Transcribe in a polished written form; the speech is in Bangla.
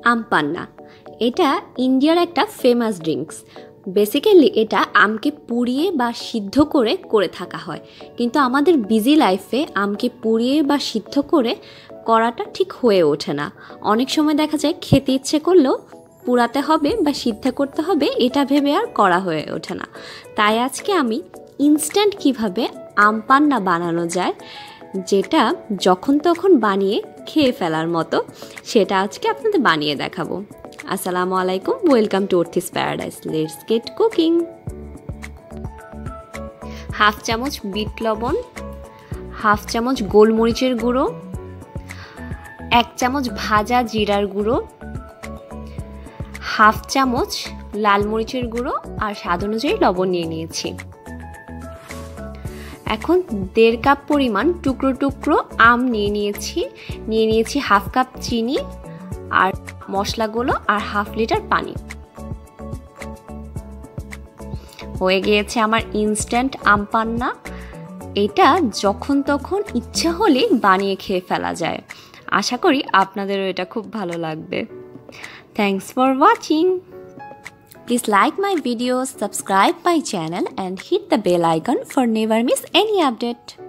আম পান্না। এটা ইন্ডিয়ার একটা ফেমাস ড্রিঙ্কস। বেসিক্যালি এটা আমকে পুড়িয়ে বা সিদ্ধ করে থাকা হয়, কিন্তু আমাদের বিজি লাইফে আমকে পুড়িয়ে বা সিদ্ধ করাটা ঠিক হয়ে ওঠে না। অনেক সময় দেখা যায় খেতে ইচ্ছে করলেও পুড়াতে হবে বা সিদ্ধ করতে হবে এটা ভেবে আর করা হয়ে ওঠে না। তাই আজকে আমি ইনস্ট্যান্ট কিভাবে আম পান্না বানানো যায়, যেটা যখন তখন বানিয়ে খেয়ে ফেলার মতো, সেটা আজকে আপনাদের বানিয়ে দেখাবো। আসসালামু আলাইকুম, welcome to Arthi's paradise. Let's get cooking. Half চামচ বিট লবণ, হাফ চামচ গোলমরিচের গুঁড়ো, 1 চামচ ভাজা জিরার গুঁড়ো, হাফ চামচ লাল মরিচের গুঁড়ো আর স্বাদ অনুযায়ী লবণ নিয়ে নিয়েছি। এখন 1.5 কাপ পরিমাণ টুকরো টুকরো আম নিয়ে নিয়েছি হাফ কাপ চিনি আর মশলাগুলো আর হাফ লিটার পানি। হয়ে গিয়েছে আমার ইনস্ট্যান্ট আম পান্না। এটা যখন তখন ইচ্ছা হলে বানিয়ে খেয়ে ফেলা যায়। আশা করি আপনাদেরও এটা খুব ভালো লাগবে। Thanks for watching. Please like my videos, subscribe my channel and hit the bell icon for never miss any update.